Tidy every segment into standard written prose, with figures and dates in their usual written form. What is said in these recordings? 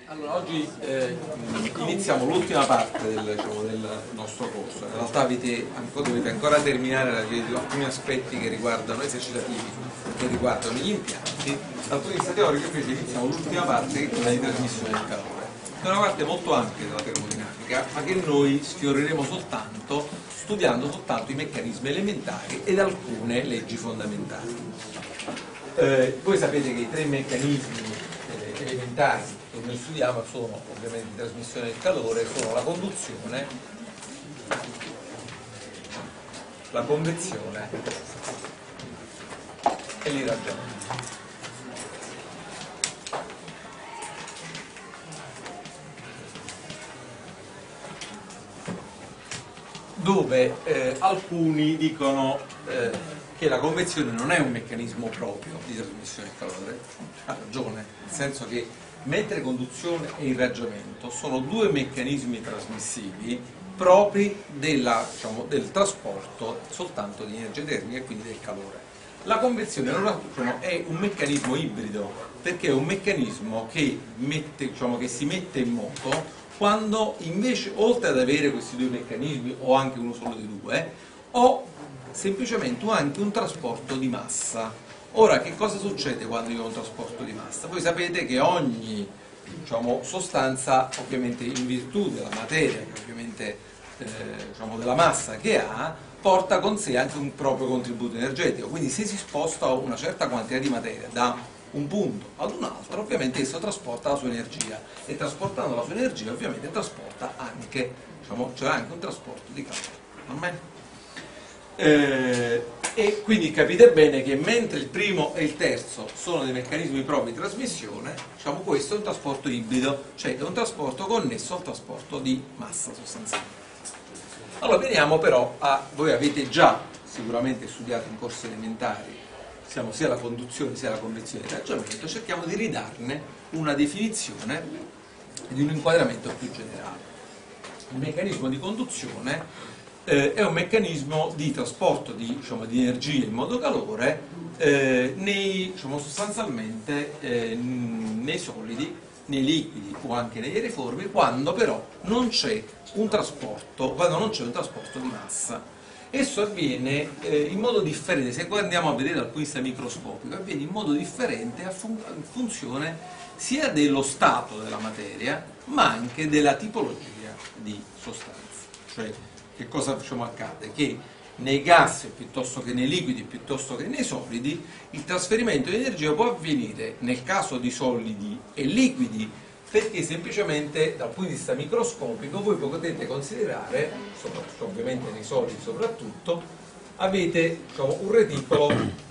Allora, oggi iniziamo l'ultima parte del nostro corso. In realtà dovete ancora terminare alcuni aspetti che riguardano esercitativi, che riguardano gli impianti. Dal punto di vista teorico invece iniziamo l'ultima parte, che è quella di trasmissione del calore. È una parte molto ampia della termodinamica, ma che noi sfioreremo soltanto studiando soltanto i meccanismi elementari ed alcune leggi fondamentali. Voi sapete che i tre meccanismi elementari che noi studiamo sono ovviamente di trasmissione del calore, sono la conduzione, la convezione e l'irraggiamento. Dove alcuni dicono che la convezione non è un meccanismo proprio di trasmissione del calore. Ha ragione, nel senso che mentre conduzione e irraggiamento sono due meccanismi trasmissivi propri del trasporto soltanto di energia termica e quindi del calore. La convezione è un meccanismo ibrido, perché è un meccanismo che si mette in moto quando invece, oltre ad avere questi due meccanismi, o anche uno solo di due, ho semplicemente anche un trasporto di massa. Ora, che cosa succede quando io ho un trasporto di massa? Voi sapete che ogni sostanza, ovviamente in virtù della materia, che ovviamente della massa che ha, porta con sé anche un proprio contributo energetico. Quindi se si sposta una certa quantità di materia da un punto ad un altro, ovviamente esso trasporta la sua energia, e trasportando la sua energia ovviamente trasporta anche, c'è anche un trasporto di calore. E quindi capite bene che mentre il primo e il terzo sono dei meccanismi propri di trasmissione, questo è un trasporto ibrido, cioè è un trasporto connesso al trasporto di massa sostanzialmente. Allora veniamo però voi avete già sicuramente studiato in corsi elementari sia la conduzione sia la convezione e il irraggiamento, cerchiamo di ridarne una definizione e di un inquadramento più generale. Il meccanismo di conduzione è un meccanismo di trasporto di energia in modo calore sostanzialmente nei solidi, nei liquidi o anche negli aeriformi, quando però non c'è un trasporto di massa. Esso avviene in modo differente, se andiamo a vedere dal punto di vista microscopico, avviene in modo differente in funzione sia dello stato della materia, ma anche della tipologia di sostanza. Cioè, che cosa accade? Che nei gas, piuttosto che nei liquidi, piuttosto che nei solidi, il trasferimento di energia può avvenire nel caso di solidi e liquidi, perché semplicemente dal punto di vista microscopico voi potete considerare, ovviamente nei solidi soprattutto, avete un reticolo,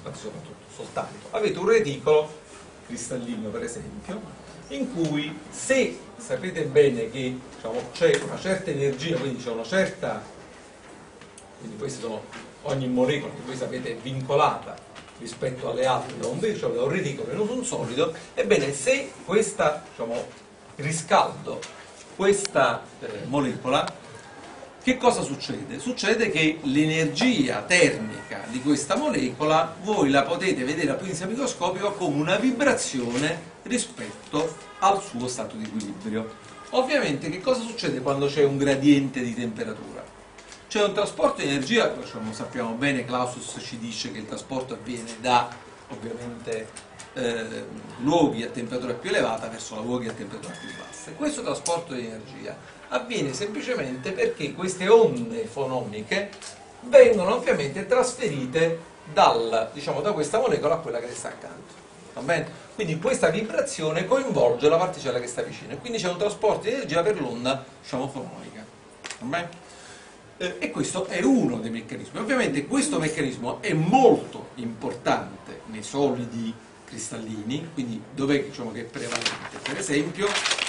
avete un reticolo cristallino per esempio, in cui se sapete bene che c'è una certa energia, quindi c'è una certa, quindi queste sono ogni molecola che voi sapete è vincolata rispetto alle altre da un reticolo e non un solido, ebbene se questa riscaldo questa molecola, che cosa succede? Succede che l'energia termica di questa molecola voi la potete vedere dal punto di vista microscopico come una vibrazione rispetto al suo stato di equilibrio. Ovviamente che cosa succede quando c'è un gradiente di temperatura? C'è un trasporto di energia, sappiamo bene, Clausius ci dice che il trasporto avviene da ovviamente luoghi a temperatura più elevata verso luoghi a temperatura più bassa. E questo trasporto di energia avviene semplicemente perché queste onde fonomiche vengono ovviamente trasferite da questa molecola a quella che sta accanto. Va bene? Quindi questa vibrazione coinvolge la particella che sta vicino e quindi c'è un trasporto di energia per l'onda fonomica. Va bene? E questo è uno dei meccanismi. Ovviamente questo meccanismo è molto importante nei solidi cristallini, quindi dove che è prevalente. Per esempio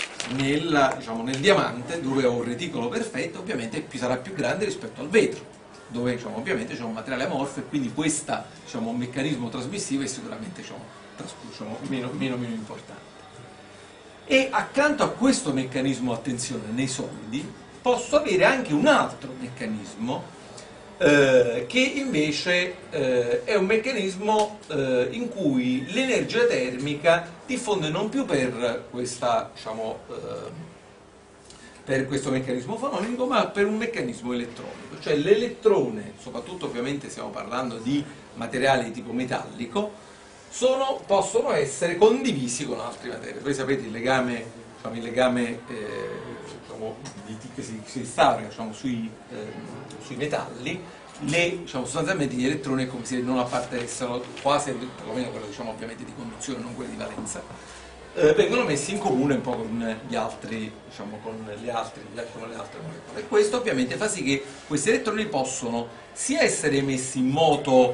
nel diamante, dove ho un reticolo perfetto, ovviamente sarà più grande rispetto al vetro, dove ovviamente c'è un materiale amorfo e quindi questo meccanismo trasmissivo è sicuramente meno importante. E accanto a questo meccanismo, attenzione, nei solidi posso avere anche un altro meccanismo che invece è un meccanismo in cui l'energia termica diffonde non più per questa, diciamo, per questo meccanismo fononico, ma per un meccanismo elettronico. Cioè l'elettrone, soprattutto ovviamente stiamo parlando di materiali di tipo metallico, possono essere condivisi con altri materiali. Voi sapete il legame, diciamo, che si instaura, diciamo, sui metalli, diciamo, sostanzialmente gli elettroni è come se non appartenessero quasi, perlomeno quello, diciamo, ovviamente di conduzione, non quelli di valenza, vengono messi in comune un po' con gli altri, diciamo, con le altre molecole. E questo ovviamente fa sì che questi elettroni possono sia essere emessi in moto,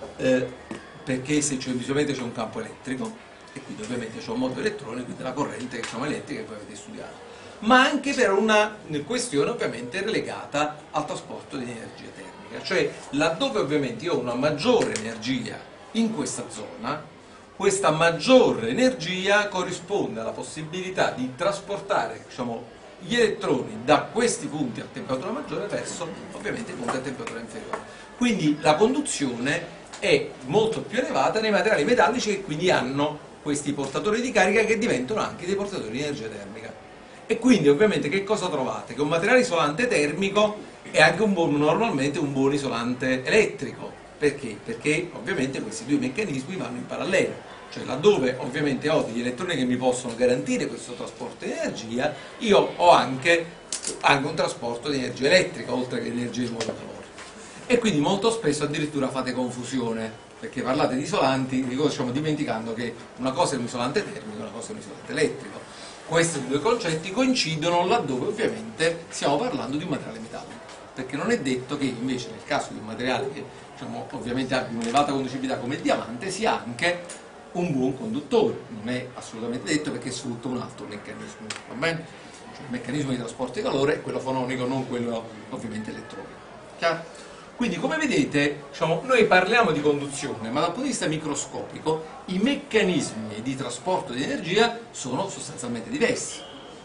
perché se visualmente c'è un campo elettrico, e quindi ovviamente c'è un moto elettronico, quindi la corrente, diciamo, elettrica che voi avete studiato, ma anche per una questione ovviamente relegata al trasporto di energia termica, cioè laddove ovviamente io ho una maggiore energia in questa zona, questa maggiore energia corrisponde alla possibilità di trasportare, diciamo, gli elettroni da questi punti a temperatura maggiore verso ovviamente i punti a temperatura inferiore. Quindi la conduzione è molto più elevata nei materiali metallici, che quindi hanno questi portatori di carica che diventano anche dei portatori di energia termica. E quindi ovviamente che cosa trovate? Che un materiale isolante termico è anche normalmente un buon isolante elettrico. Perché? Perché ovviamente questi due meccanismi vanno in parallelo. Cioè laddove ovviamente ho degli elettroni che mi possono garantire questo trasporto di energia, io ho anche un trasporto di energia elettrica, oltre che di energia di moto calore. E quindi molto spesso addirittura fate confusione, perché parlate di isolanti, diciamo, dimenticando che una cosa è un isolante termico e una cosa è un isolante elettrico. Questi due concetti coincidono laddove ovviamente stiamo parlando di un materiale metallico, perché non è detto che invece nel caso di un materiale che, diciamo, ovviamente abbia un'elevata conducibilità come il diamante sia anche un buon conduttore. Non è assolutamente detto, perché sfrutta un altro meccanismo, va bene? Cioè, il meccanismo di trasporto di calore è quello fononico, non quello ovviamente elettronico. Chiaro? Quindi come vedete, diciamo, noi parliamo di conduzione, ma dal punto di vista microscopico i meccanismi di trasporto di energia sono sostanzialmente diversi.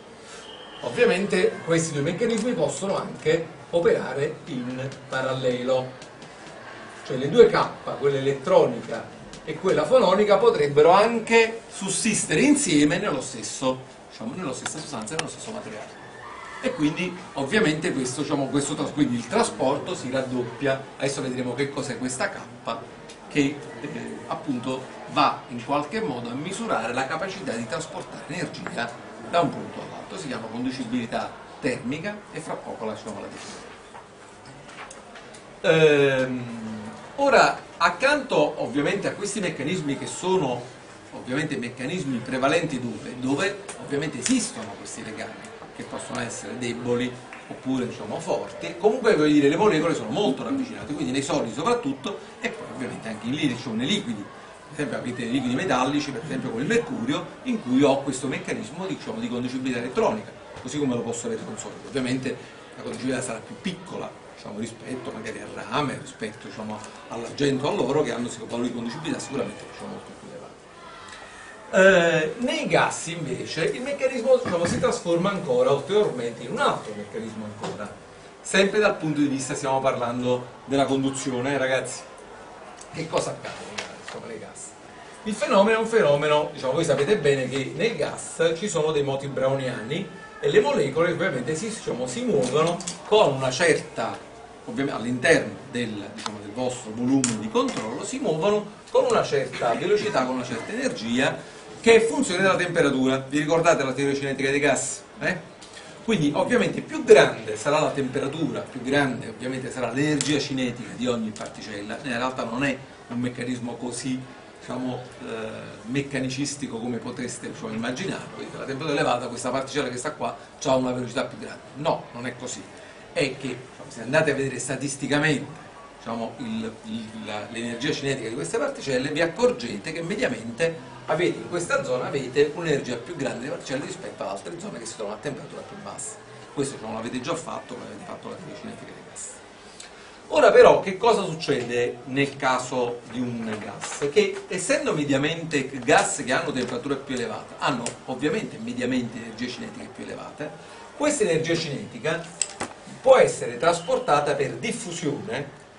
Ovviamente questi due meccanismi possono anche operare in parallelo, cioè le due K, quella elettronica e quella fononica, potrebbero anche sussistere insieme nello stesso, diciamo, nella stessa sostanza, nello stesso materiale. E quindi ovviamente questo, diciamo, quindi il trasporto si raddoppia. Adesso vedremo che cos'è questa K, che appunto va in qualche modo a misurare la capacità di trasportare energia da un punto all'altro. Si chiama conducibilità termica e fra poco lasciamo la definizione. Ora, accanto ovviamente a questi meccanismi che sono ovviamente meccanismi prevalenti dove ovviamente esistono questi legami, che possono essere deboli oppure, diciamo, forti, comunque voglio dire, le molecole sono molto ravvicinate, quindi nei solidi soprattutto, e poi ovviamente anche in liquidi, nei liquidi. Per esempio avete dei liquidi metallici, per esempio come il mercurio, in cui ho questo meccanismo, diciamo, di conducibilità elettronica, così come lo posso avere con solido. Ovviamente la conducibilità sarà più piccola, diciamo, rispetto magari al rame, rispetto, diciamo, all'argento, all'oro, che hanno valori di conducibilità sicuramente, diciamo, molto più elevati. Nei gas invece il meccanismo, diciamo, si trasforma ancora ulteriormente in un altro meccanismo ancora, sempre dal punto di vista, stiamo parlando della conduzione, ragazzi. Che cosa accade nei gas? Il fenomeno è un fenomeno, diciamo, voi sapete bene che nel gas ci sono dei moti browniani e le molecole ovviamente si muovono con una certa, ovviamente all'interno del vostro volume di controllo, si muovono con una certa velocità, con una certa energia, che è funzione della temperatura. Vi ricordate la teoria cinetica dei gas? Quindi ovviamente più grande sarà la temperatura, più grande ovviamente sarà l'energia cinetica di ogni particella. In realtà non è un meccanismo così, diciamo, meccanicistico come potreste, diciamo, immaginare. Quindi la temperatura elevata, questa particella che sta qua ha una velocità più grande. No, non è così. È che, diciamo, se andate a vedere statisticamente, diciamo, l'energia cinetica di queste particelle, vi accorgete che mediamente in questa zona avete un'energia più grande di particelle rispetto ad altre zone che si trovano a temperatura più bassa. Questo, diciamo, l'avete già fatto quando avete fatto la teoria cinetica dei gas. Ora però che cosa succede nel caso di un gas? Che essendo mediamente gas che hanno temperatura più elevata, hanno ovviamente mediamente energie cinetiche più elevate, questa energia cinetica può essere trasportata per diffusione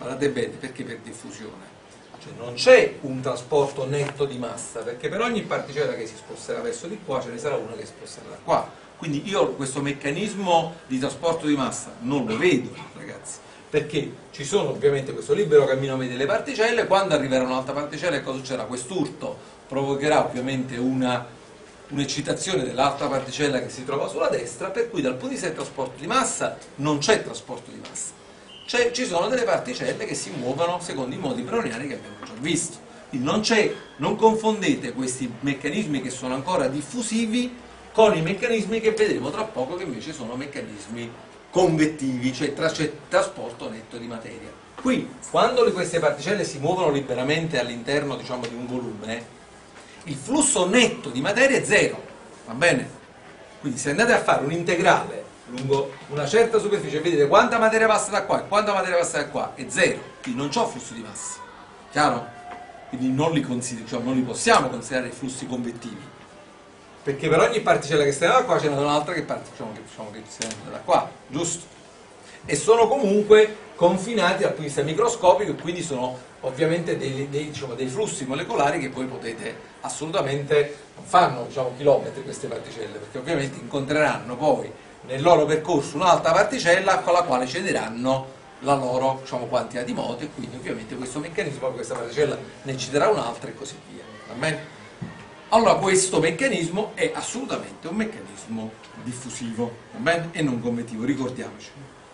Guardate bene, perché per diffusione? Cioè non c'è un trasporto netto di massa, perché per ogni particella che si sposterà verso di qua ce ne sarà una che si sposterà da qua. Quindi io questo meccanismo di trasporto di massa non lo vedo, ragazzi, perché ci sono ovviamente questo libero cammino delle particelle, quando arriverà un'altra particella cosa succederà? Quest'urto provocherà ovviamente un'eccitazione dell'altra particella che si trova sulla destra, per cui dal punto di vista del trasporto di massa non c'è trasporto di massa. Ci sono delle particelle che si muovono secondo i modi browniani che abbiamo già visto. Quindi non confondete questi meccanismi che sono ancora diffusivi con i meccanismi che vedremo tra poco, che invece sono meccanismi convettivi, cioè c'è trasporto netto di materia. Qui, quando queste particelle si muovono liberamente all'interno, diciamo, di un volume, il flusso netto di materia è zero, va bene? Quindi se andate a fare un integrale lungo una certa superficie e vedete quanta materia passa da qua e quanta materia passa da qua, è zero, quindi non c'ho flusso di massa, chiaro? Quindi non li possiamo considerare flussi convettivi, perché per ogni particella che sta da qua ce n'è un'altra che sta da qua, giusto? E sono comunque confinati dal punto di vista microscopico e quindi sono ovviamente dei flussi molecolari che voi potete assolutamente, non fanno chilometri queste particelle, perché ovviamente incontreranno poi nel loro percorso un'altra particella con la quale cederanno la loro quantità di moto, e quindi ovviamente questo meccanismo, questa particella ne cederà un'altra e così via, va bene? Allora questo meccanismo è assolutamente un meccanismo diffusivo, va bene? E non convettivo, ricordiamoci.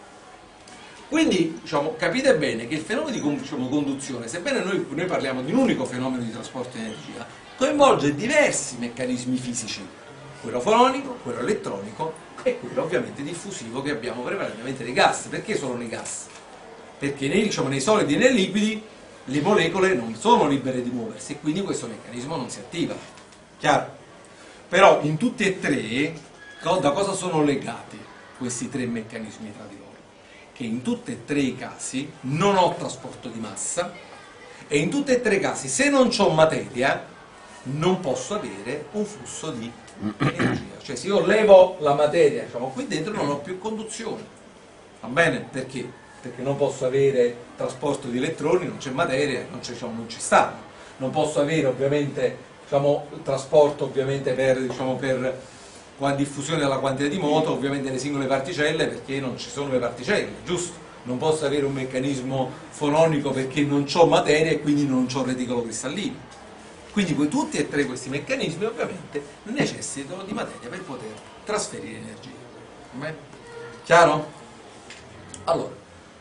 Quindi capite bene che il fenomeno di conduzione, sebbene noi parliamo di un unico fenomeno di trasporto di energia, coinvolge diversi meccanismi fisici, quello fonico, quello elettronico e quello ovviamente diffusivo che abbiamo prevalentemente nei gas. Perché solo nei gas? Perché nei solidi e nei liquidi le molecole non sono libere di muoversi e quindi questo meccanismo non si attiva. Chiaro? Però in tutti e tre, da cosa sono legati questi tre meccanismi tra di loro? Che in tutti e tre i casi non ho trasporto di massa e in tutti e tre i casi, se non ho materia, non posso avere un flusso di energia. Cioè se io levo la materia qui dentro non ho più conduzione. Va bene? Perché? Perché non posso avere trasporto di elettroni, non c'è materia, non ci stanno. Non posso avere ovviamente trasporto ovviamente per diffusione della quantità di moto, ovviamente delle singole particelle, perché non ci sono le particelle, giusto? Non posso avere un meccanismo fononico perché non ho materia e quindi non ho reticolo cristallino. Quindi tutti e tre questi meccanismi ovviamente necessitano di materia per poter trasferire energia. Chiaro? Allora,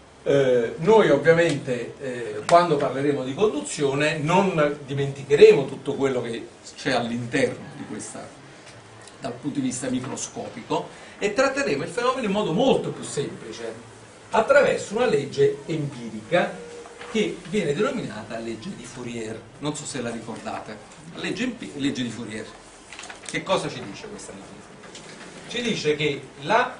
noi ovviamente quando parleremo di conduzione non dimenticheremo tutto quello che c'è all'interno di questa, dal punto di vista microscopico, e tratteremo il fenomeno in modo molto più semplice, attraverso una legge empirica che viene denominata legge di Fourier. Non so se la ricordate. La legge di Fourier. Che cosa ci dice questa legge di Fourier? Ci dice che la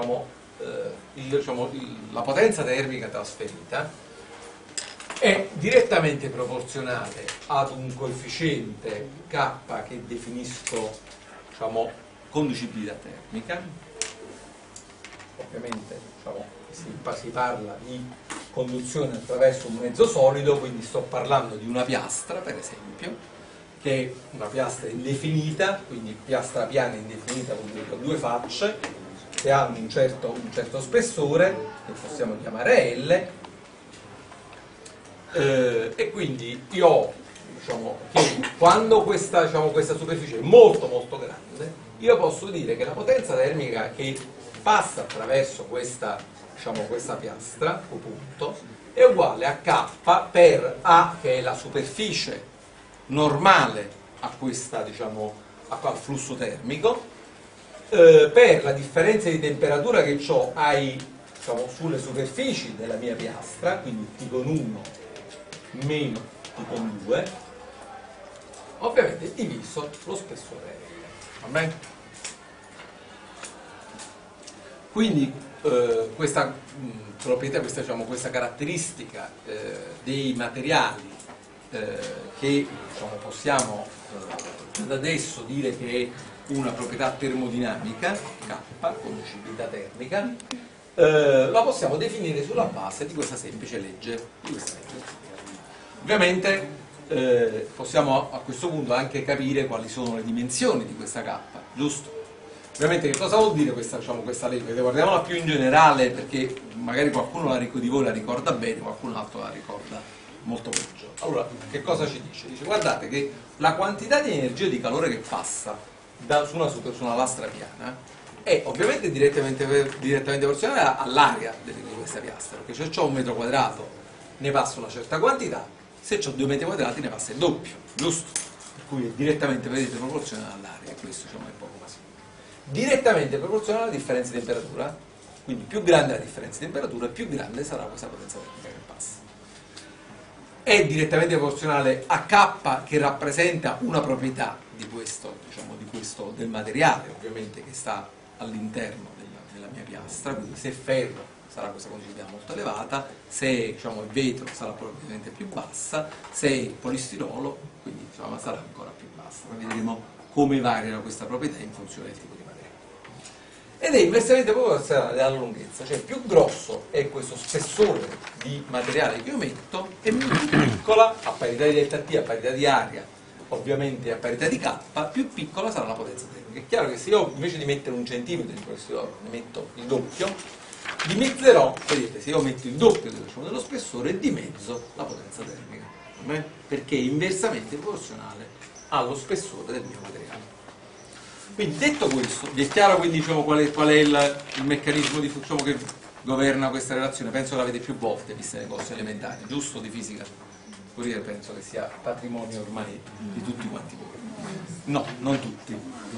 potenza termica trasferita è direttamente proporzionale ad un coefficiente K che definisco conducibilità termica. Ovviamente si parla di conduzione attraverso un mezzo solido, quindi sto parlando di una piastra, per esempio, che è una piastra indefinita, quindi piastra piana indefinita con due facce che hanno un certo spessore, che possiamo chiamare L, e quindi io ho che quando questa superficie è molto molto grande, io posso dire che la potenza termica che passa attraverso questa piastra o punto è uguale a K per A, che è la superficie normale a questa, al flusso termico, per la differenza di temperatura che ho sulle superfici della mia piastra, quindi T con 1 meno T con 2, ovviamente diviso lo spessore L. Va bene? Quindi questa proprietà, questa caratteristica dei materiali che possiamo ad adesso dire che è una proprietà termodinamica, K, conducibilità termica, la possiamo definire sulla base di questa semplice legge. Ovviamente possiamo a questo punto anche capire quali sono le dimensioni di questa K, giusto? Ovviamente che cosa vuol dire questa legge? Guardiamola più in generale, perché magari qualcuno di voi la ricorda bene, qualcun altro la ricorda molto peggio. Allora, che cosa ci dice? Dice, guardate che la quantità di energia e di calore che passa su una lastra piana è ovviamente direttamente proporzionale all'area di questa piastra, perché se ho un metro quadrato ne passa una certa quantità, se ho 2 metri quadrati ne passa il doppio, giusto? Per cui è direttamente, vedete, proporzionale all'area, e questo è poco ma sicuro. Direttamente proporzionale alla differenza di temperatura, quindi più grande la differenza di temperatura, più grande sarà questa potenza termica che passa. È direttamente proporzionale a K, che rappresenta una proprietà di questo, del materiale, ovviamente, che sta all'interno della mia piastra, quindi se è ferro sarà questa conduttività molto elevata, se è vetro sarà probabilmente più bassa, se è polistirolo quindi sarà ancora più bassa. Poi vedremo come varia questa proprietà in funzione del tipo di materia. Ed è inversamente proporzionale alla lunghezza, cioè più grosso è questo spessore di materiale che io metto e più piccola, a parità di delta T, a parità di area, ovviamente a parità di K, più piccola sarà la potenza termica. È chiaro che se io invece di mettere 1 centimetro di polistirolo ne metto il doppio, dimezzerò, vedete, se io metto il doppio dello spessore, dimezzo la potenza termica, perché è inversamente proporzionale allo spessore del mio materiale. Quindi detto questo, vi è chiaro quindi qual è il meccanismo che governa questa relazione? Penso che l'avete più volte viste nei corsi elementari, giusto, di fisica? Così penso che sia patrimonio ormai di tutti quanti voi. No, non tutti.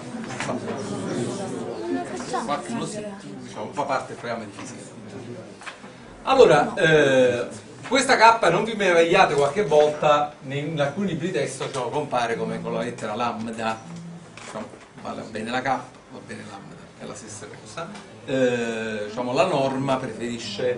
Qualcuno sì, fa parte del programma di fisica. Allora, questa K, non vi meravigliate qualche volta, in alcuni libri di testo compare come con la lettera lambda, va bene la K, va bene lambda, è la stessa cosa. La norma preferisce,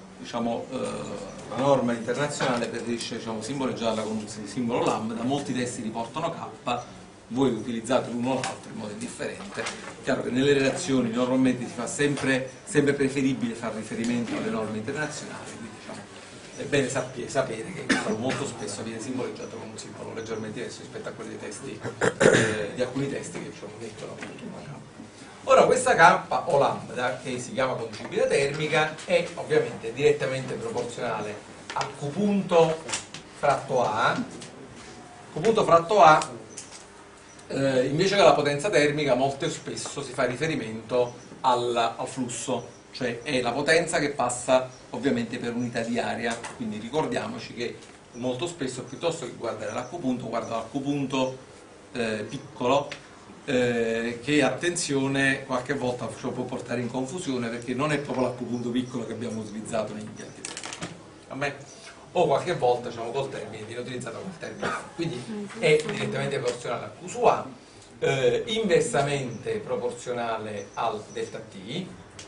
la norma internazionale preferisce simboleggiarla con un simbolo lambda, molti testi riportano K, voi utilizzate l'uno o l'altro in modo indifferente. È chiaro che nelle relazioni normalmente si fa sempre preferibile fare riferimento alle norme internazionali, quindi è bene sapere che molto spesso viene simboleggiato con un simbolo leggermente diverso rispetto a quelli dei testi, di alcuni testi che mettono appunto una K. Ora questa K o lambda, che si chiama conducibilità termica, è ovviamente direttamente proporzionale a Q punto fratto A. Q punto fratto A, invece che alla potenza termica, molto spesso si fa riferimento al flusso, cioè è la potenza che passa ovviamente per unità di area, quindi ricordiamoci che molto spesso piuttosto che guardare l'Q punto, guardo l'Q punto piccolo, che attenzione qualche volta può portare in confusione, perché non è proprio l'Q punto piccolo che abbiamo utilizzato negli impianti termici, o qualche volta col termine viene utilizzato col termine, quindi è direttamente proporzionale a Q su A, inversamente proporzionale al delta T,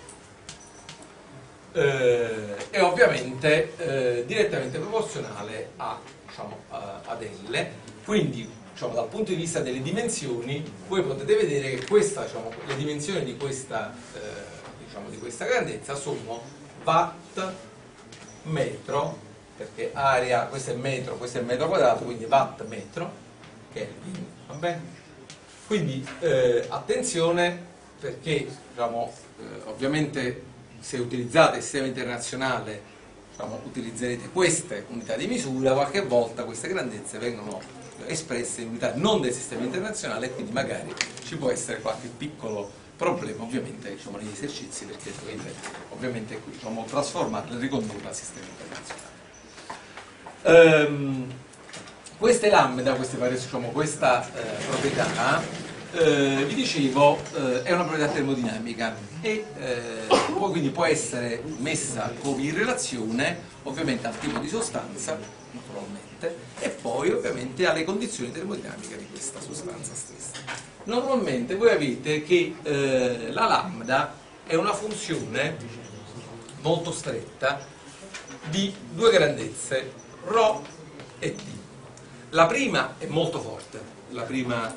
e ovviamente direttamente proporzionale ad L. Quindi dal punto di vista delle dimensioni voi potete vedere che le dimensioni di questa grandezza sono watt metro, perché area, questo è metro quadrato, quindi watt metro Kelvin, va bene? Quindi attenzione, perché ovviamente se utilizzate il sistema internazionale utilizzerete queste unità di misura, qualche volta queste grandezze vengono espresse in unità non del sistema internazionale, e quindi magari ci può essere qualche piccolo problema ovviamente negli esercizi, perché ovviamente qui trasformarle e ricondurle al sistema internazionale. Queste lambda, questa proprietà, vi dicevo, è una proprietà termodinamica e quindi può essere messa come in relazione ovviamente al tipo di sostanza, naturalmente, e poi ovviamente alle condizioni termodinamiche di questa sostanza stessa. Normalmente voi avete che la lambda è una funzione molto stretta di due grandezze, ρ e T. La prima è molto forte, la prima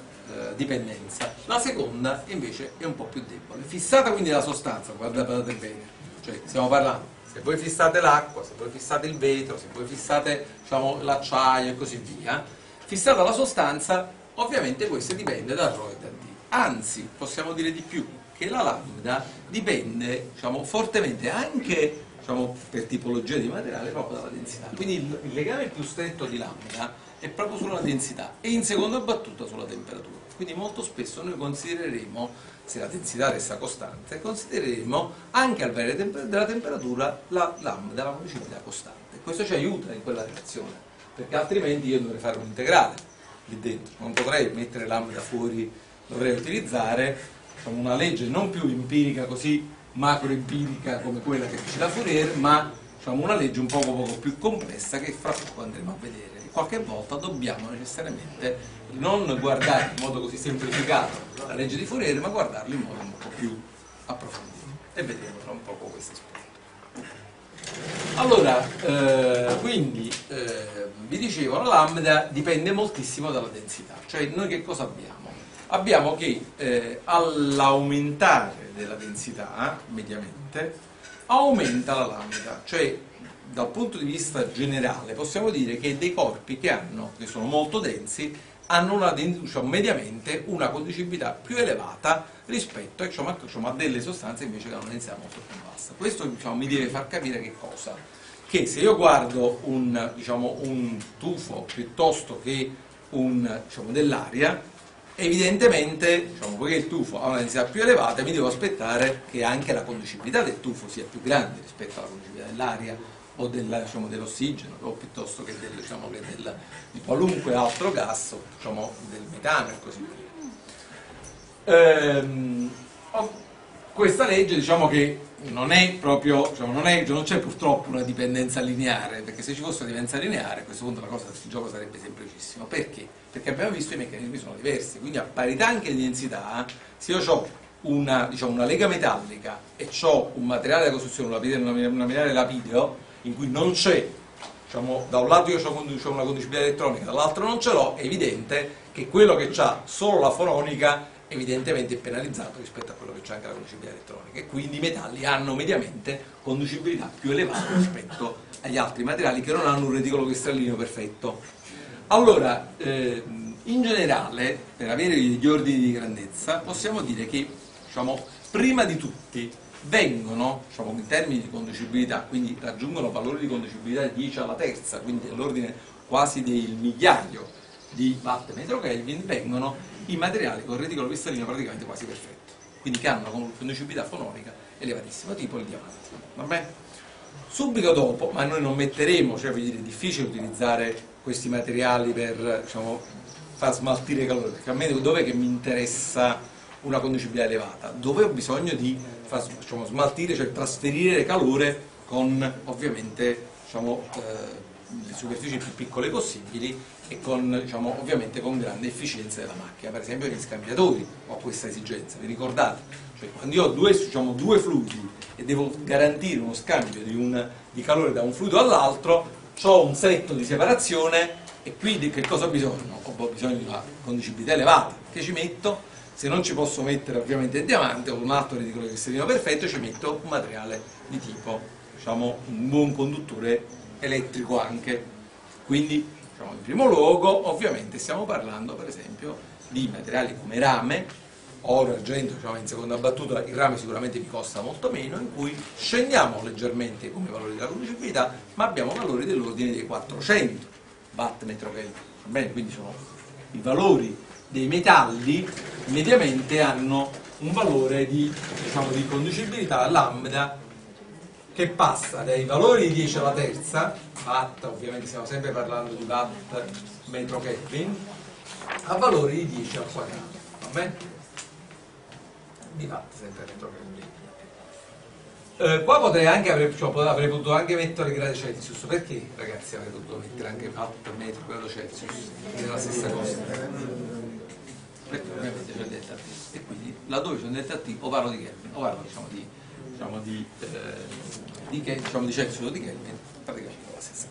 dipendenza, la seconda invece è un po' più debole. Fissata quindi la sostanza, guardate bene, Cioè stiamo parlando, se voi fissate l'acqua, se voi fissate il vetro, se voi fissate diciamo, l'acciaio e così via, fissata la sostanza, ovviamente questo dipende da ρ e da d. Anzi, possiamo dire di più, che la lambda dipende diciamo, fortemente anche diciamo, per tipologia di materiale proprio dalla densità. Quindi il legame più stretto di lambda è proprio sulla densità e in seconda battuta sulla temperatura. Quindi molto spesso noi considereremo, se la densità resta costante, considereremo anche al variare della temperatura la lambda, la condicibilità costante. Questo ci aiuta in quella relazione, perché altrimenti io dovrei fare un integrale lì dentro, non potrei mettere lambda fuori, dovrei utilizzare diciamo, una legge non più empirica così macroempirica come quella che ci dà Fourier, ma diciamo, una legge un poco più complessa che fra poco andremo a vedere. E qualche volta dobbiamo necessariamente non guardare in modo così semplificato la legge di Fourier, ma guardarla in modo un po' più approfondito. E vedremo tra un poco questo aspetto. Allora, quindi vi dicevo, la lambda dipende moltissimo dalla densità. Cioè noi che cosa abbiamo? Abbiamo che all'aumentare della densità, mediamente, aumenta la lambda, cioè dal punto di vista generale possiamo dire che dei corpi che sono molto densi hanno diciamo, mediamente una condicibilità più elevata rispetto a delle sostanze invece che hanno una densità molto più bassa. Questo diciamo, mi deve far capire che cosa? Che se io guardo diciamo, un tufo piuttosto che diciamo, dell'aria, evidentemente, diciamo, poiché il tufo ha una densità più elevata, mi devo aspettare che anche la conducibilità del tufo sia più grande rispetto alla conducibilità dell'aria o diciamo, dell'ossigeno o piuttosto che, diciamo, di qualunque altro gas, o, diciamo, del metano e così via. Questa legge diciamo che non è proprio, diciamo, non c'è purtroppo una dipendenza lineare, perché se ci fosse una dipendenza lineare a questo punto il gioco sarebbe semplicissimo. Perché? Perché abbiamo visto che i meccanismi sono diversi, quindi a parità anche di densità, se io ho una lega metallica e ho un materiale da costruzione, un materiale lapideo, in cui non c'è, diciamo, da un lato io ho una conducibilità elettronica, dall'altro non ce l'ho, è evidente che quello che ha solo la fononica evidentemente è penalizzato rispetto a quello che c'è anche la conducibilità elettronica e quindi i metalli hanno mediamente conducibilità più elevata rispetto agli altri materiali che non hanno un reticolo cristallino perfetto. Allora, in generale, per avere gli ordini di grandezza, possiamo dire che diciamo, prima di tutti vengono, diciamo, in termini di conducibilità, quindi raggiungono valori di conducibilità 10 alla terza, quindi dell'ordine quasi del migliaio di watt metro Kelvin, vengono i materiali con reticolo cristallino praticamente quasi perfetto, quindi che hanno una conducibilità fononica elevatissima, tipo il diamante. Va bene? Subito dopo, ma noi non metteremo, cioè è difficile utilizzare questi materiali per diciamo, far smaltire calore, perché a me dov'è che mi interessa una conducibilità elevata? Dove ho bisogno di far diciamo, smaltire, cioè trasferire calore con ovviamente diciamo, le superfici più piccole possibili e con, diciamo, ovviamente con grande efficienza della macchina. Per esempio negli scambiatori ho questa esigenza, vi ricordate? Cioè, quando io ho due fluidi e devo garantire uno scambio di calore da un fluido all'altro, ho un setto di separazione e quindi che cosa ho bisogno? Ho bisogno di una condicibilità elevata. Che ci metto? Se non ci posso mettere ovviamente il diamante o un altro reticolo cristallino perfetto, ci metto un materiale di tipo, diciamo, un buon conduttore elettrico anche. Quindi, diciamo, in primo luogo, ovviamente stiamo parlando per esempio di materiali come rame, oro, argento, diciamo, in seconda battuta il rame sicuramente mi costa molto meno, in cui scendiamo leggermente come valori della conducibilità, ma abbiamo valori dell'ordine dei 400 watt metro Kelvin. Bene, quindi sono i valori dei metalli mediamente hanno un valore di, diciamo, di conducibilità lambda che passa dai valori di 10 alla terza, watt, ovviamente stiamo sempre parlando di watt metro Kelvin, a valori di 10 al quadrato, va bene? Di watt sempre metro Kelvin. Qua potrei anche avrei potuto anche mettere gradi Celsius. Perché ragazzi avrei potuto mettere anche watt metro grado Celsius? È la stessa cosa. Perché ovviamente c'è il delta T e quindi laddove c'è un delta T o parlo di Kelvin o parlo di Celsius o di Kelvin, praticamente è la stessa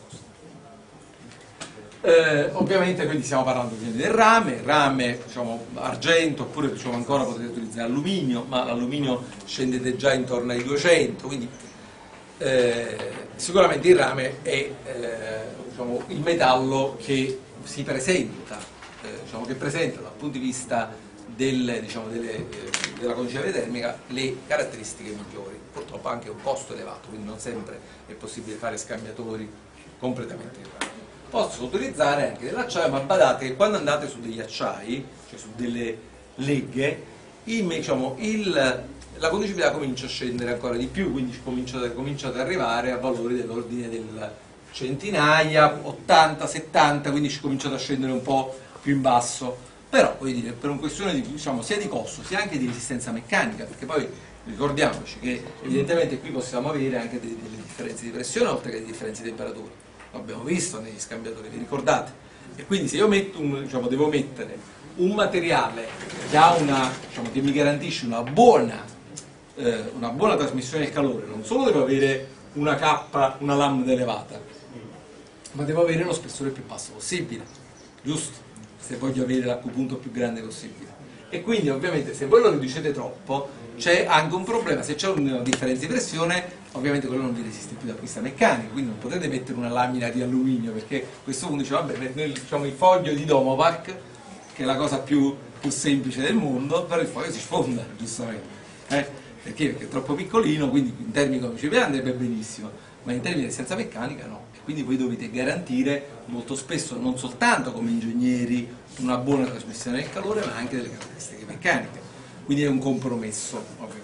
cosa. Ovviamente quindi stiamo parlando del rame, diciamo, argento, oppure diciamo, ancora potete utilizzare alluminio, ma l'alluminio scendete già intorno ai 200, quindi sicuramente il rame è diciamo, il metallo che si presenta, diciamo, che presenta dal punto di vista diciamo, della conducibilità termica le caratteristiche migliori. Purtroppo ha anche un costo elevato, quindi non sempre è possibile fare scambiatori completamente in rame. Posso utilizzare anche dell'acciaio, ma badate che quando andate su degli acciai, cioè su delle leghe, diciamo, la conducibilità comincia a scendere ancora di più, quindi comincia ad arrivare a valori dell'ordine del centinaia, 80, 70, quindi ci cominciate a scendere un po' più in basso. Però, voglio dire, per una questione di, diciamo, sia di costo sia anche di resistenza meccanica, perché poi ricordiamoci che evidentemente qui possiamo avere anche delle differenze di pressione oltre che delle differenze di temperatura. L'abbiamo visto negli scambiatori, vi ricordate? E quindi se io metto diciamo, devo mettere un materiale che ha diciamo, che mi garantisce una buona trasmissione del calore, non solo devo avere una cappa, una lambda elevata, ma devo avere lo spessore più basso possibile, giusto? Se voglio avere l'accupunto più grande possibile. E quindi ovviamente se voi lo riducete troppo c'è anche un problema, se c'è una differenza di pressione ovviamente quello non vi resiste più dal punto di vista meccanico, quindi non potete mettere una lamina di alluminio, perché a questo punto dice vabbè, diciamo il foglio di Domovac, che è la cosa più semplice del mondo, però il foglio si sfonda, giustamente. Perché? Perché è troppo piccolino, quindi in termini economici andrebbe benissimo, ma in termini di resistenza meccanica no. E quindi voi dovete garantire molto spesso, non soltanto come ingegneri, una buona trasmissione del calore, ma anche delle caratteristiche meccaniche. Quindi è un compromesso, ovviamente.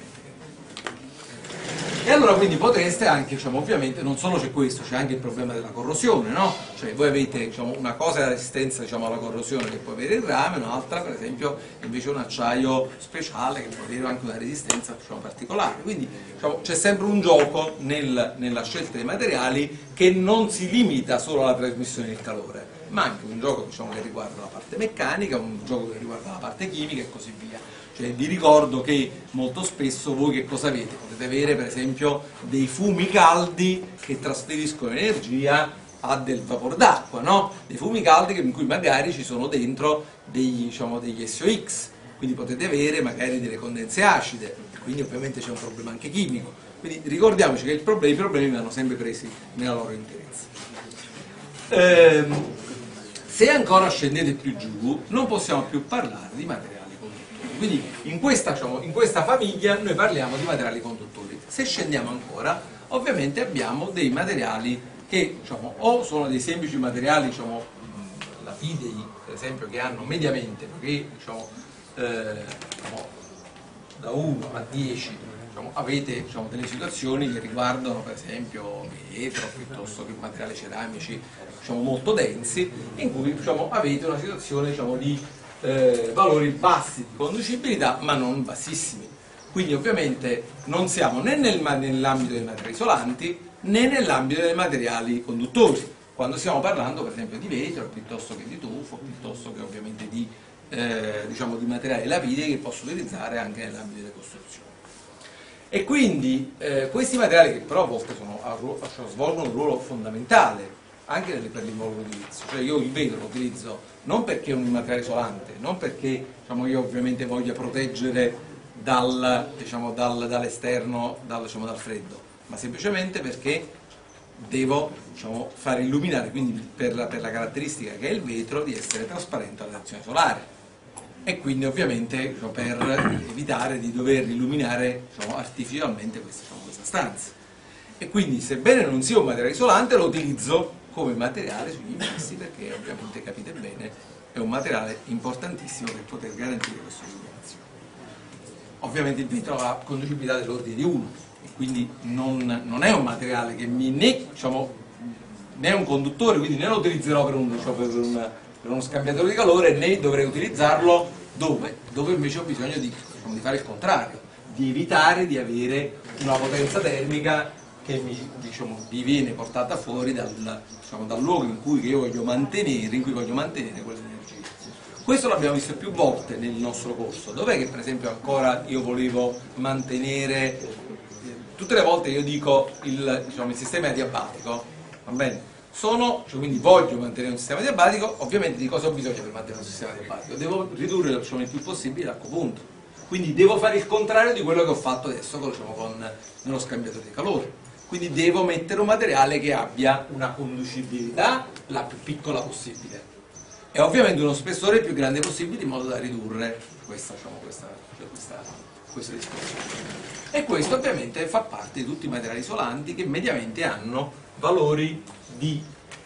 E allora quindi potreste anche, diciamo, ovviamente, non solo c'è questo, c'è anche il problema della corrosione, no? Cioè voi avete, diciamo, una cosa è la resistenza, diciamo, alla corrosione che può avere il rame, un'altra per esempio invece un acciaio speciale che può avere anche una resistenza, diciamo, particolare. Quindi diciamo, c'è sempre un gioco nella scelta dei materiali che non si limita solo alla trasmissione del calore, ma anche un gioco, diciamo, che riguarda la parte meccanica, un gioco che riguarda la parte chimica e così via. Cioè, vi ricordo che molto spesso voi che cosa avete? Potete avere per esempio dei fumi caldi che trasferiscono energia a del vapore d'acqua, no? Dei fumi caldi in cui magari ci sono dentro degli SOx, quindi potete avere magari delle condense acide, quindi ovviamente c'è un problema anche chimico. Quindi ricordiamoci che i problemi vanno sempre presi nella loro interezza. Se ancora scendete più giù non possiamo più parlare di materiali. Quindi in questa famiglia noi parliamo di materiali conduttori. Se scendiamo ancora, ovviamente abbiamo dei materiali che, diciamo, o sono dei semplici materiali, diciamo, lapidei, per esempio, che hanno mediamente, perché diciamo, da 1 a 10 diciamo, avete, diciamo, delle situazioni che riguardano per esempio vetro piuttosto che materiali ceramici, diciamo, molto densi, in cui, diciamo, avete una situazione, diciamo, di valori bassi di conducibilità ma non bassissimi, quindi ovviamente non siamo né nell'ambito dei materiali isolanti né nell'ambito dei materiali conduttori quando stiamo parlando per esempio di vetro piuttosto che di tufo, piuttosto che ovviamente di, diciamo, di materiali lapidei che posso utilizzare anche nell'ambito delle costruzioni. E quindi questi materiali che però a volte svolgono un ruolo fondamentale anche per l'involucro utilizzo, cioè io il vetro lo utilizzo non perché è un materiale isolante, non perché, diciamo, io ovviamente voglia proteggere dall'esterno, diciamo, dal freddo, ma semplicemente perché devo, diciamo, far illuminare, quindi per la caratteristica che è il vetro, di essere trasparente alla radiazione solare e quindi ovviamente, diciamo, per evitare di dover illuminare, diciamo, artificialmente questa stanza. E quindi sebbene non sia un materiale isolante lo utilizzo come materiale sugli infissi perché ovviamente capite bene è un materiale importantissimo per poter garantire questa illuminazione. Ovviamente il vetro ha conducibilità dell'ordine di 1 e quindi non è un materiale che diciamo, né è un conduttore, quindi né lo utilizzerò per uno scambiatore di calore né dovrei utilizzarlo dove invece ho bisogno di fare il contrario, di evitare di avere una potenza termica che mi viene portata fuori dal luogo in cui io voglio mantenere, quell'energia. Questo l'abbiamo visto più volte nel nostro corso. Dov'è che per esempio ancora io volevo mantenere, tutte le volte io dico il sistema adiabatico, va bene? Quindi voglio mantenere un sistema adiabatico, ovviamente di cosa ho bisogno per mantenere un sistema adiabatico? Devo ridurre il più possibile l'accupunto. Quindi devo fare il contrario di quello che ho fatto adesso nello scambiatore di calore. quindi devo mettere un materiale che abbia una conducibilità la più piccola possibile e ovviamente uno spessore più grande possibile in modo da ridurre questa distorsione. E questo ovviamente fa parte di tutti i materiali isolanti che mediamente hanno valori di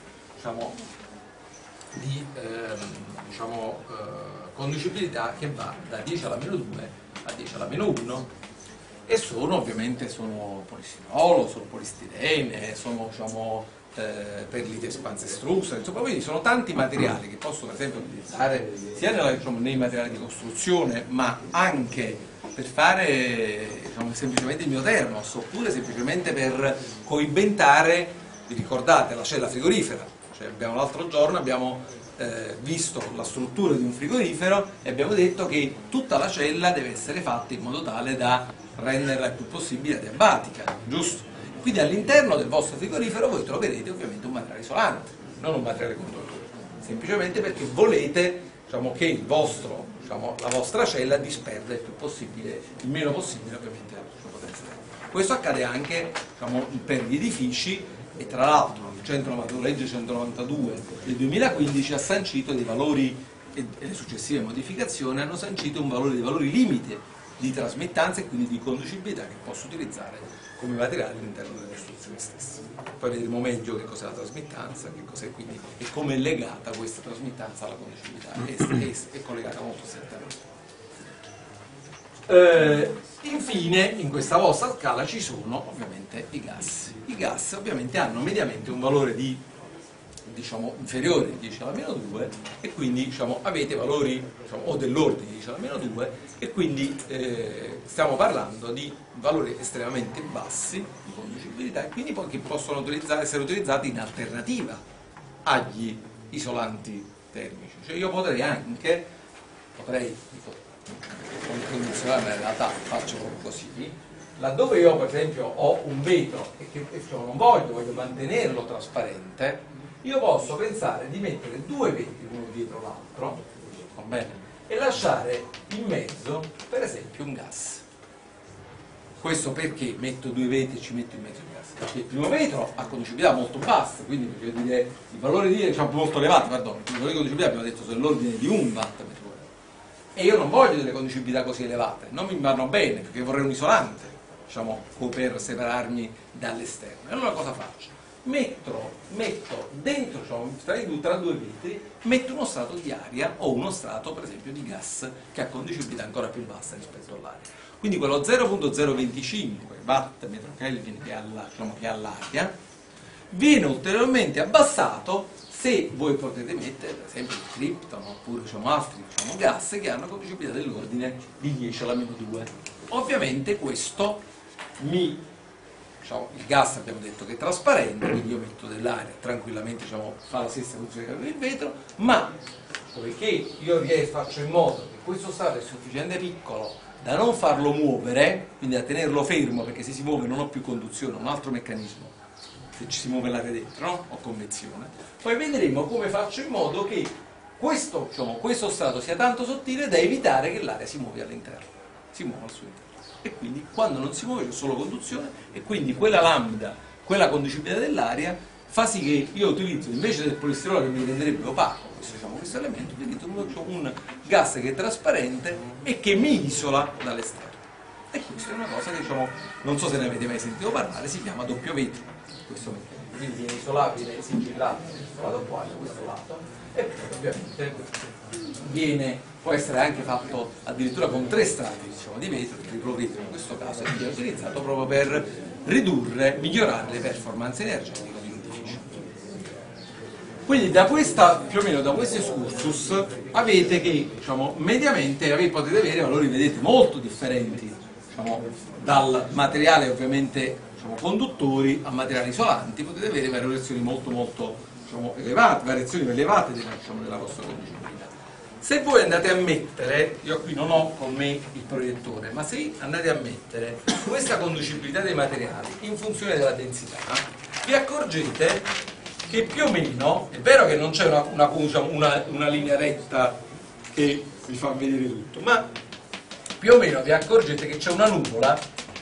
conducibilità che va da 10 alla meno 2 a 10 alla meno 1 e ovviamente sono polistirolo, sono polistirene, sono perlite espanse estruse, insomma, quindi sono tanti materiali che posso per esempio utilizzare sia nei materiali di costruzione ma anche per fare semplicemente il mio termos oppure semplicemente per coibentare, vi ricordate, la cella frigorifera, cioè l'altro giorno abbiamo visto la struttura di un frigorifero e abbiamo detto che tutta la cella deve essere fatta in modo tale da renderla il più possibile adiabatica, giusto? Quindi all'interno del vostro frigorifero voi troverete ovviamente un materiale isolante, non un materiale conduttore, semplicemente perché volete che la vostra cella disperda il meno possibile ovviamente la sua potenza. Questo accade anche per gli edifici e tra l'altro la legge 192 del 2015 ha sancito dei valori e le successive modificazioni hanno sancito dei valori limite di trasmittanza e quindi di conducibilità che posso utilizzare come materiale all'interno delle costruzioni stesse. Poi vedremo meglio che cos'è la trasmittanza, che cos'è quindi e come è legata questa trasmittanza alla conducibilità, è collegata molto strettamente. Infine, in questa vostra scala ci sono ovviamente i gas. I gas ovviamente hanno mediamente un valore di inferiore di 10 alla meno 2 e quindi avete valori o dell'ordine di 10 alla meno 2 e quindi stiamo parlando di valori estremamente bassi di conducibilità e quindi poi che possono essere utilizzati in alternativa agli isolanti termici. Cioè io potrei condizionare, ma in realtà faccio proprio così, laddove io per esempio ho un vetro e che non voglio mantenerlo trasparente, io posso pensare di mettere due vetri uno dietro l'altro, va bene, e lasciare in mezzo per esempio un gas. Questo perché metto due vetri e ci metto in mezzo il gas? Perché il primo vetro ha conducibilità molto bassa, quindi voglio dire i valori molto elevati, perdono, i valori di conducibilità abbiamo detto sono dell'ordine di 1 watt per ora. E io non voglio delle conducibilità così elevate, non mi vanno bene perché vorrei un isolante, per separarmi dall'esterno. E allora cosa faccio? Metto dentro, tra due vetri, metto uno strato di aria o uno strato per esempio di gas che ha conducibilità ancora più bassa rispetto all'aria. Quindi quello 0.025 watt metro Kelvin che ha l'aria viene ulteriormente abbassato se voi potete mettere per esempio il krypton oppure altri gas che hanno conducibilità dell'ordine di 10 alla meno 2. Ovviamente questo il gas abbiamo detto che è trasparente, quindi io metto dell'aria tranquillamente, fa la stessa funzione che il vetro, ma poiché io faccio in modo che questo strato è sufficientemente piccolo da non farlo muovere, quindi da tenerlo fermo, perché se si muove non ho più conduzione, ho un altro meccanismo, se ci si muove l'aria dentro, no? Ho convezione, poi vedremo come faccio in modo che questo strato sia tanto sottile da evitare che l'aria si muova all'interno, si muova al suo interno. E quindi quando non si muove c'è solo conduzione e quindi quella lambda, quella conducibilità dell'aria fa sì che io utilizzo invece del polistirolo che mi renderebbe opaco questo elemento, utilizzo un gas che è trasparente e che mi isola dall'esterno. E questa è una cosa che non so se ne avete mai sentito parlare, si chiama doppio vetro. Quindi viene isolabile, sigillato questo lato qua e questo lato e poi ovviamente può essere anche fatto addirittura con 3 strati di vetro, il triplo vetro in questo caso viene utilizzato proprio per migliorare le performance energetiche di un edificio. Quindi più o meno da questo excursus avete che mediamente potete avere valori molto differenti dal materiale ovviamente conduttori a materiali isolanti, potete avere variazioni molto elevate, della vostra conducibilità. Se voi andate a mettere, io qui non ho con me il proiettore, ma se andate a mettere questa conducibilità dei materiali in funzione della densità, vi accorgete che più o meno, è vero che non c'è una linea retta che vi fa vedere tutto, ma più o meno vi accorgete che c'è una nuvola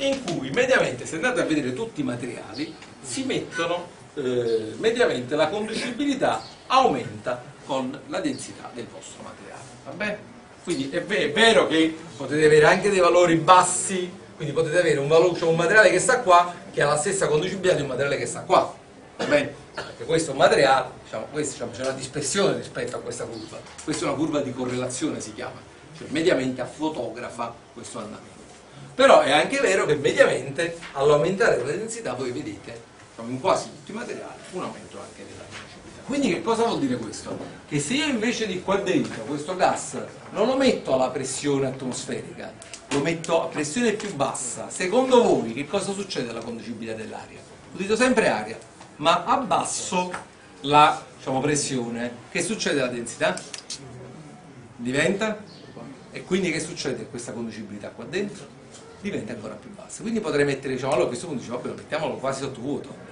in cui mediamente, se andate a vedere tutti i materiali, si mettono mediamente la conducibilità aumenta con la densità del vostro materiale, va bene? Quindi è vero che potete avere anche dei valori bassi, quindi potete avere un materiale che sta qua che ha la stessa conducibilità di un materiale che sta qua, va bene? Perché questo è un materiale, c'è una dispersione rispetto a questa curva, questa è una curva di correlazione si chiama, cioè mediamente fotografa questo andamento. Però è anche vero che mediamente all'aumentare la densità voi vedete in quasi tutti i materiali un aumento anche della conducibilità. Quindi che cosa vuol dire questo? Che se io invece di qua dentro questo gas non lo metto alla pressione atmosferica, lo metto a pressione più bassa, secondo voi che cosa succede alla conducibilità dell'aria? Udito sempre aria, ma abbasso la pressione, che succede alla densità? Diventa? E quindi che succede a questa conducibilità qua dentro? Diventa ancora più bassa. Quindi potrei mettere, allora a questo punto vabbè, mettiamolo quasi sotto vuoto.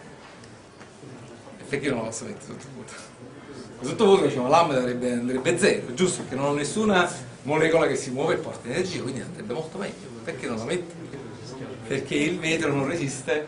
E perché non lo posso mettere sotto vuoto? Sotto vuoto lambda andrebbe zero, giusto? Perché non ho nessuna molecola che si muove e porta energia, quindi andrebbe molto meglio. Perché non la metti? Perché il vetro non resiste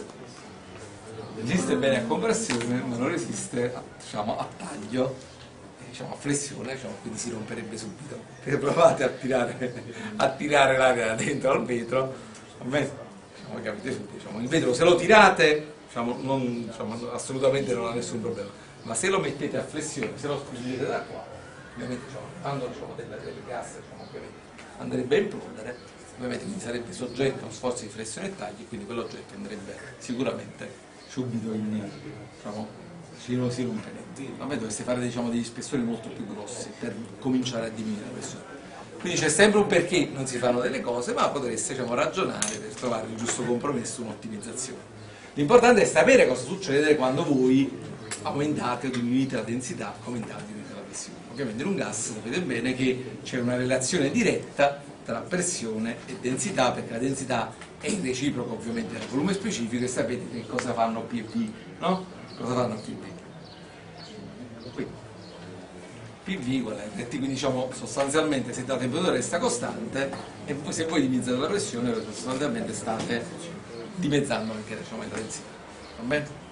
bene a compressione, ma non resiste a taglio, a flessione, quindi si romperebbe subito. Se provate a tirare l'aria dentro al vetro, capite subito, il vetro se lo tirate assolutamente non ha nessun problema, ma se lo mettete a flessione, se lo spingete da qua, ovviamente quando del gas andrebbe a implodere, ovviamente quindi sarebbe soggetto a sforzi di flessione e tagli, quindi quell'oggetto andrebbe sicuramente subito si romperebbe. Dovreste fare degli spessori molto più grossi per cominciare a diminuire la pressione. Quindi c'è sempre un perché non si fanno delle cose, ma potreste ragionare per trovare il giusto compromesso, un'ottimizzazione. L'importante è sapere cosa succede quando voi aumentate o diminuite la densità, aumentate o diminuite la pressione. Ovviamente in un gas sapete bene che c'è una relazione diretta tra pressione e densità, perché la densità è in reciproco ovviamente al volume specifico, e sapete che cosa fanno P e V, no? Cosa fanno P e V? PV uguale a RT, quindi sostanzialmente se la temperatura resta costante e se voi dimezzate la pressione, sostanzialmente state dimezzando anche la densità. Va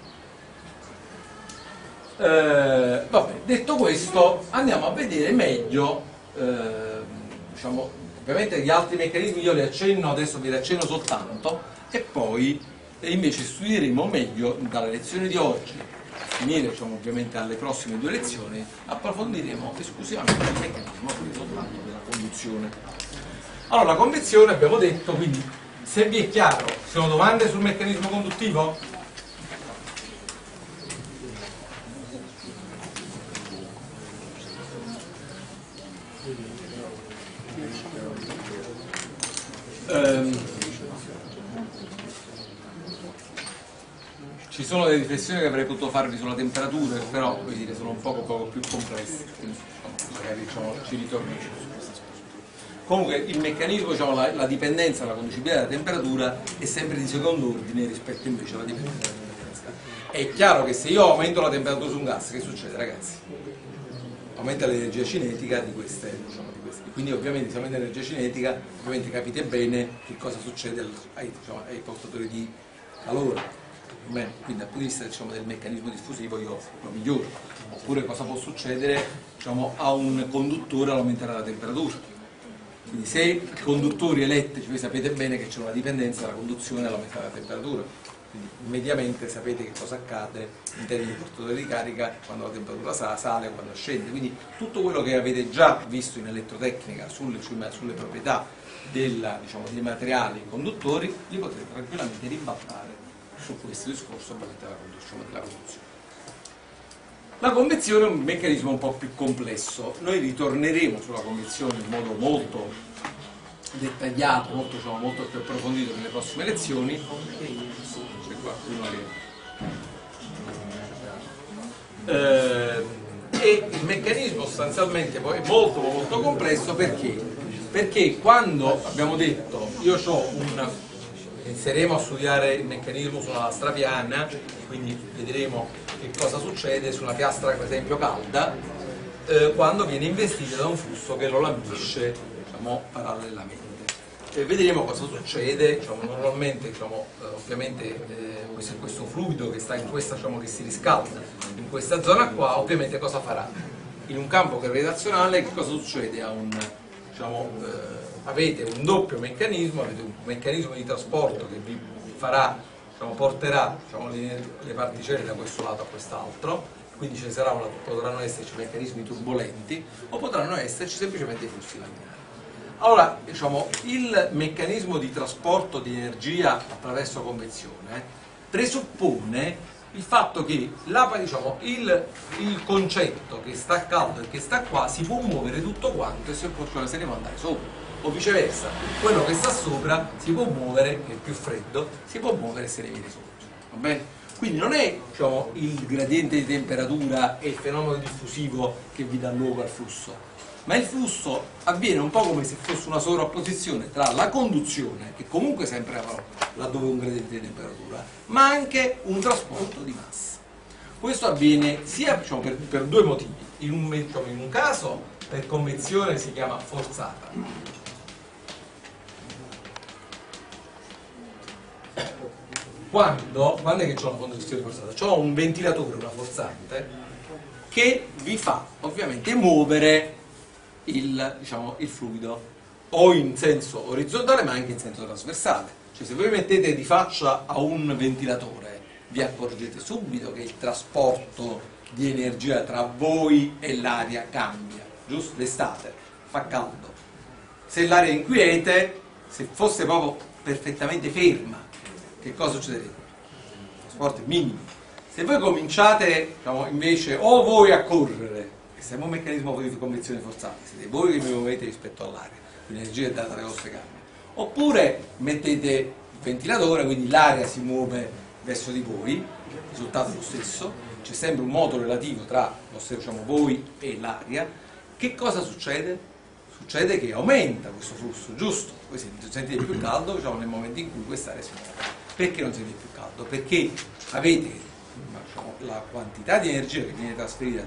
bene? Vabbè, detto questo, andiamo a vedere meglio, ovviamente gli altri meccanismi io li accenno, adesso vi li accenno soltanto, e poi invece studieremo meglio dalle lezioni di oggi. Finire ovviamente alle prossime 2 lezioni, approfondiremo esclusivamente il meccanismo soltanto della conduzione. Allora, la convezione abbiamo detto, quindi se vi è chiaro, ci sono domande sul meccanismo conduttivo? Ci sono delle riflessioni che avrei potuto farvi sulla temperatura, però sono un poco più complesse, quindi magari ci ritorneremo su questo aspetto. Comunque il meccanismo, la dipendenza dalla conducibilità della temperatura è sempre di secondo ordine rispetto invece alla dipendenza dalla temperatura. È chiaro che se io aumento la temperatura su un gas, che succede, ragazzi? Aumenta l'energia cinetica di queste. Quindi ovviamente se aumenta l'energia cinetica, ovviamente capite bene che cosa succede ai portatori di calore. Bene, quindi dal punto di vista del meccanismo diffusivo io lo miglioro. Oppure cosa può succedere a un conduttore all'aumentare la temperatura. Quindi se i conduttori elettrici, voi sapete bene che c'è una dipendenza dalla conduzione all'aumentare la temperatura. Quindi mediamente sapete che cosa accade in termini di portatore di carica quando la temperatura sale o quando scende. Quindi tutto quello che avete già visto in elettrotecnica sulle proprietà dei materiali conduttori li potete tranquillamente ribaltare su questo discorso della conduzione. La convezione è un meccanismo un po' più complesso. Noi ritorneremo sulla convezione in modo molto dettagliato, molto più approfondito nelle prossime lezioni. E il meccanismo sostanzialmente poi è molto complesso perché quando abbiamo detto inizieremo a studiare il meccanismo sulla lastra piana, quindi vedremo che cosa succede su una piastra per esempio calda quando viene investita da un flusso che lo lambisce parallelamente. vedremo cosa succede. Diciamo, normalmente, diciamo, ovviamente questo fluido che sta in questa, diciamo, che si riscalda in questa zona qua, ovviamente cosa farà? In un campo gravitazionale che cosa succede? Diciamo, avete un doppio meccanismo, avete un meccanismo di trasporto che vi farà, diciamo, porterà, diciamo, le particelle da questo lato a quest'altro, quindi ci potranno esserci meccanismi turbolenti o potranno esserci semplicemente i flussi laminari. Allora, diciamo, il meccanismo di trasporto di energia attraverso convezione presuppone il fatto che diciamo, il concetto che sta a caldo e che sta qua si può muovere tutto quanto e se ne può andare sopra, o viceversa, quello che sta sopra si può muovere, che è più freddo, si può muovere e se ne viene sopra. Va bene? Quindi non è, diciamo, il gradiente di temperatura e il fenomeno diffusivo che vi dà luogo al flusso, ma il flusso avviene un po' come se fosse una sovrapposizione tra la conduzione, che comunque sempre avrà laddove un gradiente di temperatura, ma anche un trasporto di massa. Questo avviene sia, diciamo, per due motivi. In un caso per convezione si chiama forzata. Quando è che c'ho una conduzione forzata? C'ho un ventilatore, una forzante, che vi fa ovviamente muovere diciamo, il fluido o in senso orizzontale ma anche in senso trasversale. Cioè, se voi mettete di faccia a un ventilatore vi accorgete subito che il trasporto di energia tra voi e l'aria cambia, giusto? L'estate fa caldo, se l'aria è inquiete, se fosse proprio perfettamente ferma, che cosa succederebbe? Il trasporto è minimo. Se voi cominciate, diciamo, invece, o voi a correre, che siamo un meccanismo di convezione forzata, siete voi che vi muovete rispetto all'aria, quindi l'energia è data dalle vostre gambe, oppure mettete il ventilatore, quindi l'aria si muove verso di voi, il risultato è lo stesso, c'è sempre un moto relativo tra, diciamo, voi e l'aria. Che cosa succede? Succede che aumenta questo flusso, giusto? Voi sentite più caldo, diciamo, nel momento in cui quest'aria si muove. Perché non sentite più caldo? Perché avete, diciamo, la quantità di energia che viene trasferita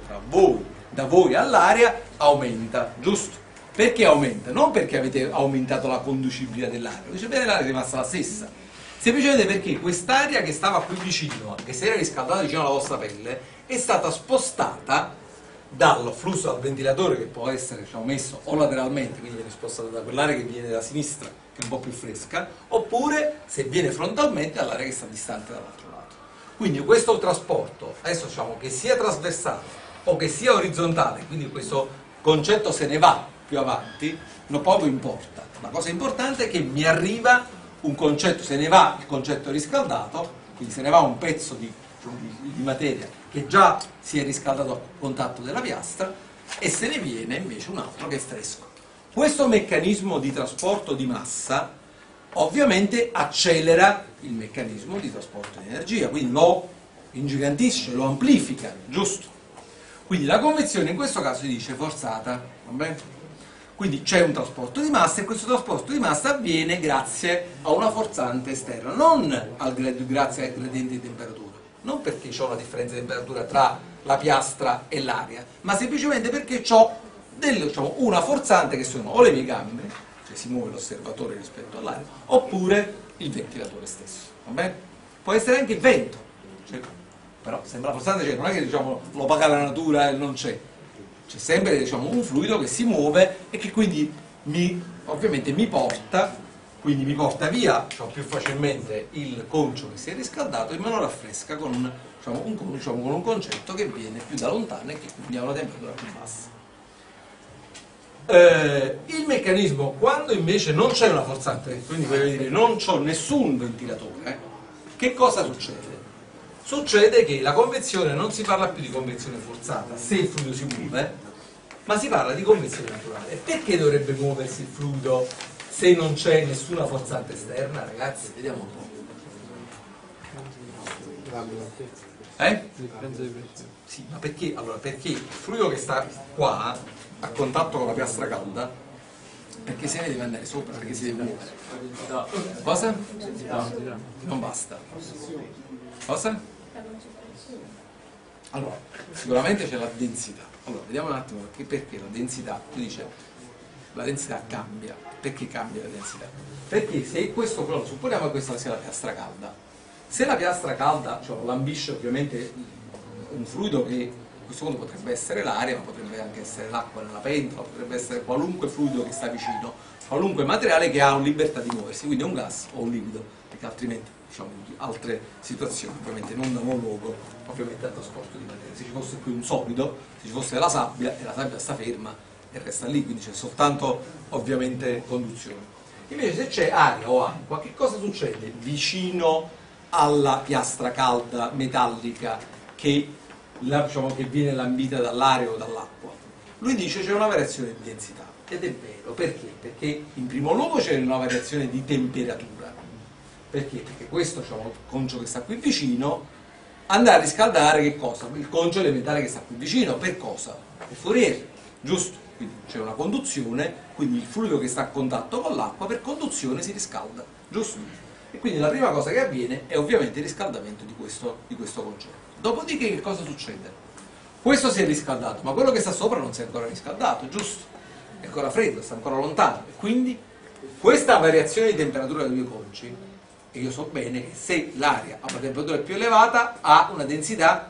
da voi all'aria aumenta, giusto? Perché aumenta? Non perché avete aumentato la conducibilità dell'aria, l'aria è rimasta la stessa, semplicemente perché quest'aria che stava qui vicino, che si era riscaldata vicino alla vostra pelle, è stata spostata dal flusso al ventilatore, che può essere, diciamo, messo o lateralmente, quindi viene spostata da quell'area che viene da sinistra, che è un po' più fresca, oppure se viene frontalmente all'area che sta distante dall'altro lato. Quindi questo trasporto, adesso diciamo che sia trasversale o che sia orizzontale, quindi questo concetto se ne va più avanti, non poco importa. La cosa importante è che mi arriva un concetto, se ne va il concetto riscaldato, quindi se ne va un pezzo di materia che già si è riscaldato a contatto della piastra e se ne viene invece un altro che è fresco. Questo meccanismo di trasporto di massa ovviamente accelera il meccanismo di trasporto di energia, quindi lo ingigantisce, lo amplifica, giusto? Quindi la convezione in questo caso si dice forzata, va bene? Quindi c'è un trasporto di massa e questo trasporto di massa avviene grazie a una forzante esterna, non grazie al gradiente di temperatura, non perché c'è una differenza di temperatura tra la piastra e l'aria, ma semplicemente perché ho diciamo, una forzante che sono o le mie gambe, cioè si muove l'osservatore rispetto all'aria, oppure il ventilatore stesso, va bene? Può essere anche il vento, cioè, però sembra forzante, cioè non è che, diciamo, lo paga la natura e non c'è. C'è sempre, diciamo, un fluido che si muove e che quindi ovviamente mi porta via, diciamo, più facilmente il concio che si è riscaldato e me lo raffresca con, diciamo, con un concetto che viene più da lontano e che quindi ha una temperatura più bassa. Il meccanismo, quando invece non c'è una forzante, quindi voglio dire non c'ho nessun ventilatore, che cosa succede? Succede che la convezione non si parla più di convezione forzata se il fluido si muove, ma si parla di convezione naturale. Perché dovrebbe muoversi il fluido se non c'è nessuna forzante esterna, ragazzi? Vediamo un po'. Sì, ma perché? Allora, perché il fluido che sta qua a contatto con la piastra calda, perché se ne deve andare sopra, perché si deve muovere. Cosa? No, non basta. Cosa? Allora, sicuramente c'è la densità. Allora, vediamo un attimo perché la densità, tu dice, la densità cambia. Perché cambia la densità? Perché se questo, supponiamo che questa sia la piastra calda, se la piastra calda, cioè, lambisce ovviamente un fluido che in questo modo potrebbe essere l'aria, ma potrebbe anche essere l'acqua nella pentola, potrebbe essere qualunque fluido che sta vicino, qualunque materiale che ha libertà di muoversi, quindi è un gas o un liquido, perché altrimenti, diciamo, in altre situazioni ovviamente non danno luogo ovviamente al trasporto di materia. Se ci fosse qui un solido, se ci fosse la sabbia, e la sabbia sta ferma e resta lì, quindi c'è soltanto ovviamente conduzione. Invece se c'è aria o acqua, che cosa succede vicino alla piastra calda metallica che, diciamo, che viene lambita dall'aria o dall'acqua? Lui dice c'è una variazione di densità, ed è vero. Perché? Perché in primo luogo c'è una variazione di temperatura. Perché? Perché questo, diciamo, il concio che sta qui vicino andrà a riscaldare che cosa? Il concio elementare che sta qui vicino. Per cosa? Per Fourier, giusto? Quindi c'è una conduzione, quindi il fluido che sta a contatto con l'acqua per conduzione si riscalda, giusto? E quindi la prima cosa che avviene è ovviamente il riscaldamento di questo concetto. Dopodiché che cosa succede? Questo si è riscaldato, ma quello che sta sopra non si è ancora riscaldato, giusto? È ancora freddo, sta ancora lontano. E quindi questa variazione di temperatura dei due conci, e io so bene che se l'aria ha una temperatura più elevata ha una densità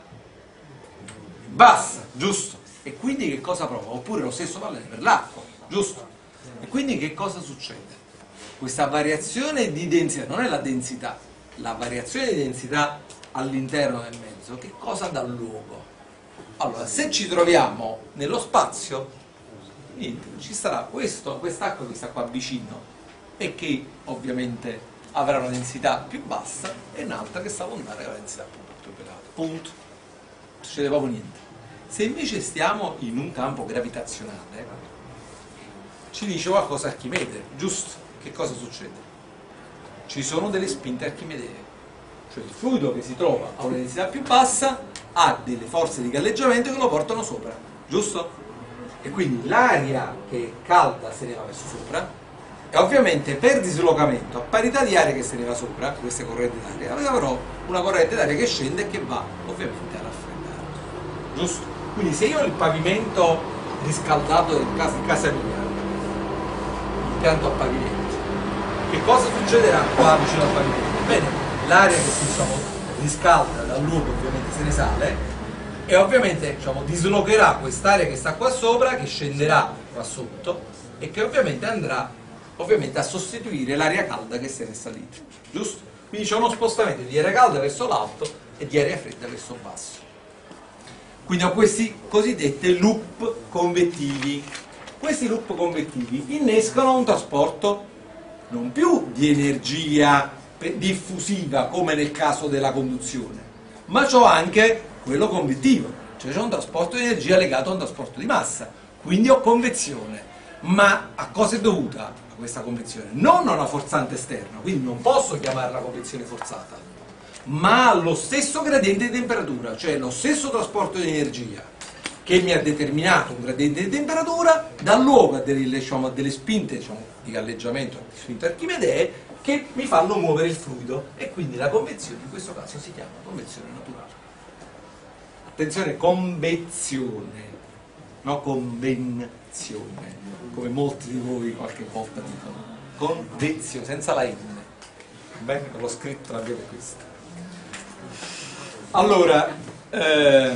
bassa, giusto? E quindi che cosa prova? Oppure lo stesso vale per l'acqua, giusto? E quindi che cosa succede? Questa variazione di densità, non è la densità, la variazione di densità all'interno del mezzo, che cosa dà luogo? Allora, se ci troviamo nello spazio, niente, ci sarà quest'acqua che sta qua vicino e che ovviamente avrà una densità più bassa e un'altra che sta lontana che avrà una densità più elevata. Punto. Non succede proprio niente. Se invece stiamo in un campo gravitazionale, ci dice qualcosa Archimede, giusto? Che cosa succede? Ci sono delle spinte archimedee, cioè il fluido che si trova a una densità più bassa ha delle forze di galleggiamento che lo portano sopra, giusto? E quindi l'aria che è calda se ne va verso sopra e ovviamente per dislocamento, a parità di aria che se ne va sopra, queste correnti d'aria, avrò una corrente d'aria che scende e che va ovviamente a raffreddare, giusto? Quindi se io ho il pavimento riscaldato di casa mia, l'impianto a pavimento, che cosa succederà qua vicino al pavimento? Bene, l'aria che si, diciamo, riscalda dal luogo ovviamente se ne sale e ovviamente, diciamo, dislocherà quest'aria che sta qua sopra, che scenderà qua sotto e che ovviamente andrà ovviamente a sostituire l'aria calda che se ne è salita, giusto? Quindi c'è uno spostamento di aria calda verso l'alto e di aria fredda verso il basso. Quindi ho questi cosiddetti loop convettivi. Questi loop convettivi innescano un trasporto non più di energia diffusiva come nel caso della conduzione, ma c'ho anche quello convettivo, cioè c'è un trasporto di energia legato a un trasporto di massa, quindi ho convezione. Ma a cosa è dovuta questa convezione? Non a una forzante esterna, quindi non posso chiamarla convezione forzata, ma allo stesso gradiente di temperatura, cioè lo stesso trasporto di energia che mi ha determinato un gradiente di temperatura dà luogo a delle spinte, diciamo, di galleggiamento, spinte archimedee, che mi fanno muovere il fluido e quindi la convezione in questo caso si chiama convezione naturale. Attenzione, convezione, no convenzione, come molti di voi qualche volta dicono. Convezione, senza la N. Bene, l'ho scritto, l'abbiamo questo. Allora, è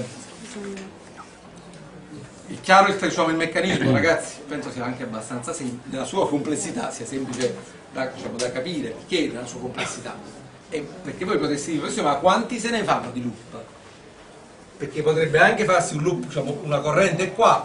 chiaro il meccanismo, ragazzi? Penso sia anche abbastanza semplice, nella sua complessità sia semplice da capire, perché nella sua complessità. E perché voi potreste dire, ma quanti se ne fanno di loop? Perché potrebbe anche farsi un loop, diciamo, una corrente qua,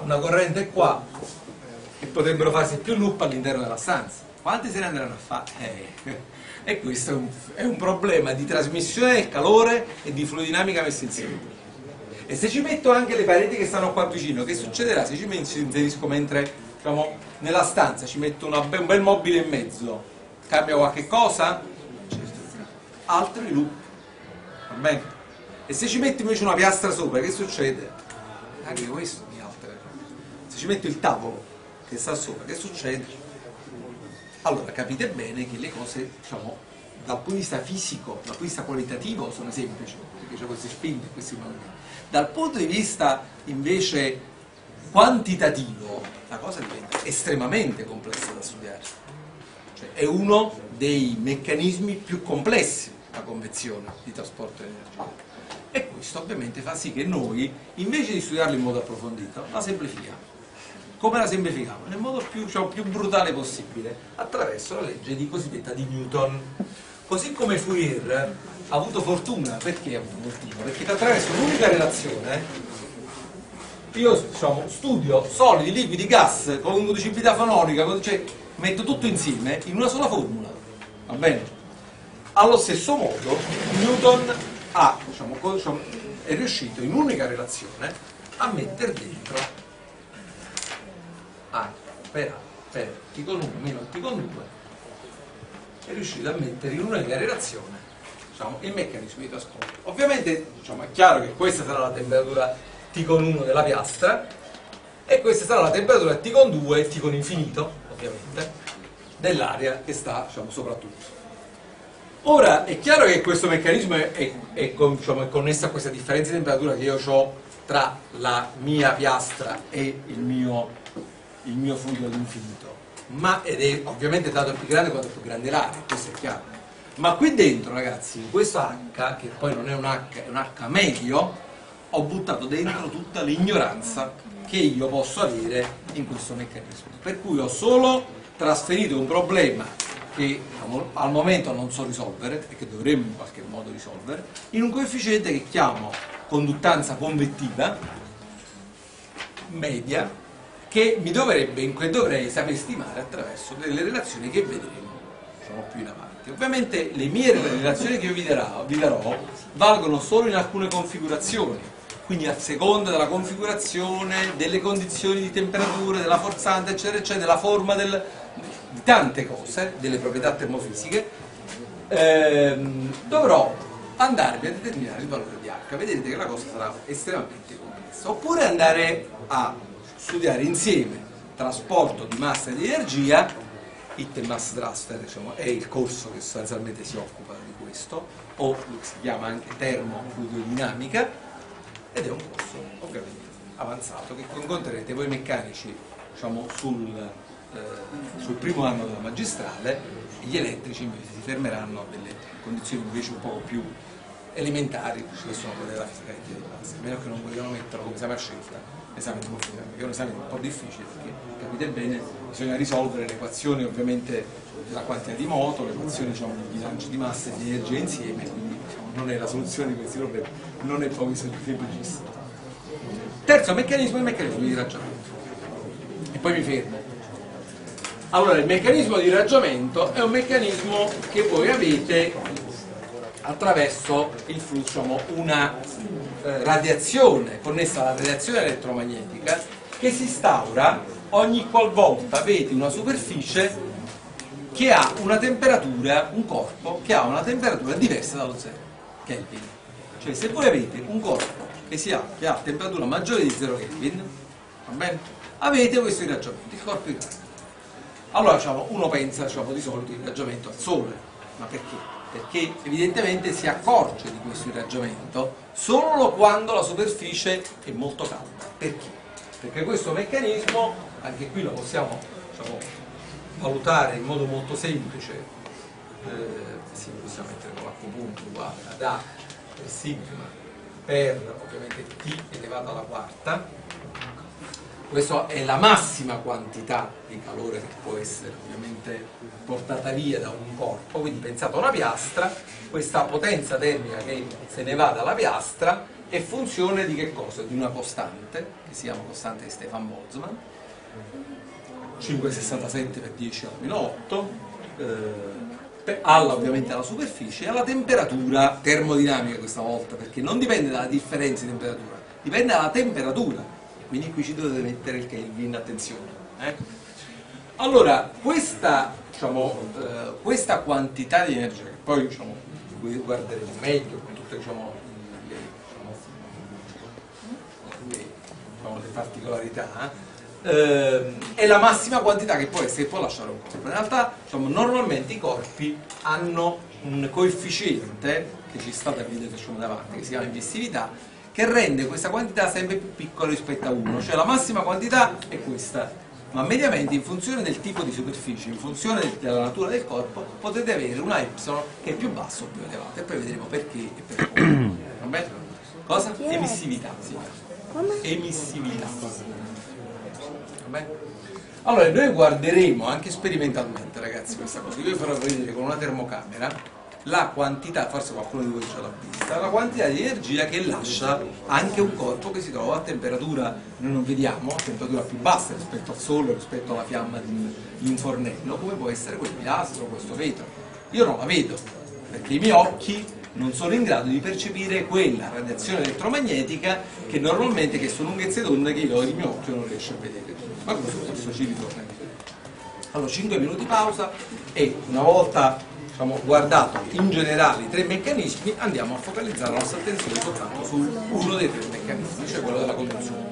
e potrebbero farsi più loop all'interno della stanza. Quanti se ne andranno a fare? E questo è un problema di trasmissione del calore e di fluidinamica messa insieme. E se ci metto anche le pareti che stanno qua vicino, che succederà? Se ci inserisco mentre, diciamo, nella stanza ci metto un bel mobile in mezzo, cambia qualche cosa? Altri loop, va bene? E se ci metto invece una piastra sopra, che succede? Anche questo mi altera. Se ci metto il tavolo che sta sopra, che succede? Allora capite bene che le cose, diciamo, dal punto di vista fisico, dal punto di vista qualitativo sono semplici, perché c'è queste spinte, questi movimenti. Dal punto di vista invece quantitativo la cosa diventa estremamente complessa da studiare. Cioè, è uno dei meccanismi più complessi la convezione di trasporto di energia. E questo ovviamente fa sì che noi, invece di studiarlo in modo approfondito, la semplifichiamo. Come la semplifichiamo? Nel modo più brutale possibile, attraverso la legge cosiddetta di Newton. Così come Fourier ha avuto fortuna, perché ha avuto fortuna? Perché attraverso un'unica relazione io studio solidi, liquidi, gas, con inducibilità fononica, cioè metto tutto insieme in una sola formula, va bene? Allo stesso modo Newton è riuscito in un'unica relazione a mettere dentro A per T con 1 meno T con 2, è riuscito a mettere in un'unica relazione il meccanismo di trasporto. Ovviamente è chiaro che questa sarà la temperatura T con 1 della piastra e questa sarà la temperatura T con 2, T con infinito, ovviamente, dell'aria che sta sopra tutto. Ora è chiaro che questo meccanismo è connesso a questa differenza di temperatura che io ho tra la mia piastra e il mio fluido all'infinito, ed è ovviamente tanto più grande quanto più grande l'aria, questo è chiaro. Ma qui dentro, ragazzi, in questo H, che poi non è un H, è un H medio, ho buttato dentro tutta l'ignoranza che io posso avere in questo meccanismo. Per cui ho solo trasferito un problema che al momento non so risolvere e che dovremmo in qualche modo risolvere in un coefficiente che chiamo conduttanza convettiva media, che dovrei saper stimare attraverso delle relazioni che vedremo più in avanti. Ovviamente le mie relazioni che io vi darò valgono solo in alcune configurazioni, quindi a seconda della configurazione, delle condizioni di temperatura, della forzante, eccetera, eccetera, della forma di tante cose, delle proprietà termofisiche, dovrò andarvi a determinare il valore di H. Vedete che la cosa sarà estremamente complessa. Oppure andare a studiare insieme trasporto di massa e di energia. Heat and Mass Transfer è il corso che sostanzialmente si occupa di questo, o si chiama anche termofluidodinamica, ed è un corso ovviamente avanzato che incontrerete voi meccanici sul primo anno della magistrale, e gli elettrici invece si fermeranno a delle condizioni invece un po' più elementari, che sono quelle della fisica di base, a meno che non vogliano metterlo come esame a scelta, esame termodinamico, che è un esame un po' difficile perché, capite bene, bisogna risolvere le equazioni ovviamente della quantità di moto, le equazioni di bilancio di massa e di energia insieme, quindi non è la soluzione di questi problemi, non è proprio semplicissimo. Terzo meccanismo è il meccanismo di ragionamento, e poi mi fermo. Allora, il meccanismo di raggiamento è un meccanismo che voi avete attraverso il flusso, una radiazione connessa alla radiazione elettromagnetica che si instaura ogni qualvolta avete una superficie che ha una temperatura, un corpo che ha una temperatura diversa dallo 0 Kelvin. Cioè, se voi avete un corpo che ha temperatura maggiore di 0 Kelvin, va bene? Avete questo irraggiamento, il corpo irradio. Allora uno pensa di solito irraggiamento al Sole, ma perché? Perché evidentemente si accorge di questo irraggiamento solo quando la superficie è molto calda. Perché? Perché questo meccanismo, anche qui lo possiamo valutare in modo molto semplice, possiamo mettere con l'appunto uguale ad A per sigma per ovviamente T elevata alla quarta. Questa è la massima quantità di calore che può essere ovviamente portata via da un corpo, quindi pensate a una piastra, questa potenza termica che se ne va dalla piastra è funzione di che cosa? Di una costante, che si chiama costante di Stefan Boltzmann, 5,67 per 10 alla meno 8, ovviamente alla superficie e alla temperatura termodinamica questa volta, perché non dipende dalla differenza di temperatura, dipende dalla temperatura. Quindi qui ci dovete mettere il Kelvin, attenzione. Allora, questa quantità di energia, che poi guarderemo meglio con tutte le particolarità, è la massima quantità che può essere, può lasciare un corpo. In realtà normalmente i corpi hanno un coefficiente che ci sta da vedere davanti, che si chiama investività, che rende questa quantità sempre più piccola rispetto a 1, cioè la massima quantità è questa, ma mediamente in funzione del tipo di superficie, in funzione della natura del corpo, potete avere una epsilon che è più bassa o più elevata, e poi vedremo perché e per come. Va bene? Cosa? Emissività, sì. Emissività. Va bene? Allora, noi guarderemo anche sperimentalmente, ragazzi, questa cosa. Io vi farò vedere con una termocamera la quantità, forse qualcuno di voi ce l'ha vista, la quantità di energia che lascia anche un corpo che si trova a temperatura, noi non vediamo, a temperatura più bassa rispetto al sole, rispetto alla fiamma di un fornello, come può essere quel pilastro, questo vetro. Io non la vedo, perché i miei occhi non sono in grado di percepire quella radiazione elettromagnetica che normalmente, che sono lunghezze d'onda che il mio occhio non riesce a vedere. Ma questo ci ritorna. Allora, 5 minuti pausa e una volta guardato in generale i 3 meccanismi, andiamo a focalizzare la nostra attenzione soltanto su uno dei 3 meccanismi, cioè quello della conduzione.